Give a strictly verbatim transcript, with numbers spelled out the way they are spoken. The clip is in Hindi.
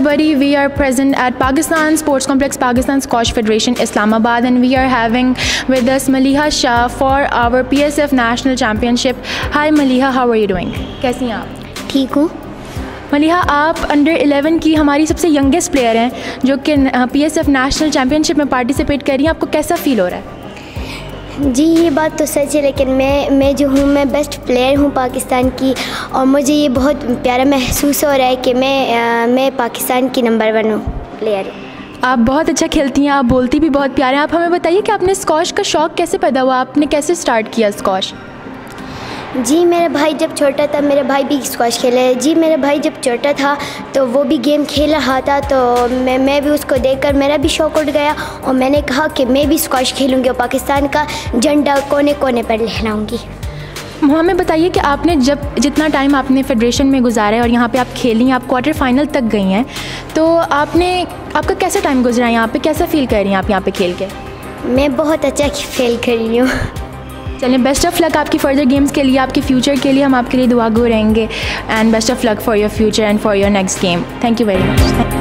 everybody, we are present at Pakistan Sports Complex, Pakistan Squash Federation, Islamabad, and we are having with us Maliha Shah for our P S F National Championship. Hi Maliha, how are you doing? कैसी हैं आप? ठीक हूँ। मलिहा, आप अंडर इलेवन की हमारी सबसे यंगेस्ट प्लेयर हैं जो कि P S F national championship में पार्टिसिपेट कर रही हैं। आपको कैसा फील हो रहा है? जी ये बात तो सच है, लेकिन मैं मैं जो हूँ मैं बेस्ट प्लेयर हूँ पाकिस्तान की, और मुझे ये बहुत प्यारा महसूस हो रहा है कि मैं आ, मैं पाकिस्तान की नंबर वन हूँ प्लेयर। आप बहुत अच्छा खेलती हैं, आप बोलती भी बहुत प्यारे हैं। आप हमें बताइए कि आपने स्क्वॉश का शौक़ कैसे पैदा हुआ, आपने कैसे स्टार्ट किया स्क्वॉश? जी मेरा भाई जब छोटा था, मेरा भाई भी स्क्वॉश खेला। जी मेरा भाई जब छोटा था तो वो भी गेम खेल रहा था, तो मैं मैं भी उसको देखकर मेरा भी शौक़ उठ गया और मैंने कहा कि मैं भी स्क्वॉश खेलूँगी और पाकिस्तान का झंडा कोने कोने पर लहराऊँगी। हमें बताइए कि आपने जब जितना टाइम आपने फेडरेशन में गुजारा है और यहाँ पे आप खेली, आप क्वार्टर फाइनल तक गई हैं, तो आपने आपका कैसा टाइम गुजरा है यहाँ पे, कैसा फील कर रही हैं आप यहाँ पे खेल के? मैं बहुत अच्छा फील कर रही हूँ। चलिए, बेस्ट ऑफ लक आपकी फर्दर गेम्स के लिए, आपके फ्यूचर के लिए हम आपके लिए दुआगो रहेंगे। And best of luck for your future and for your next game. Thank you very much.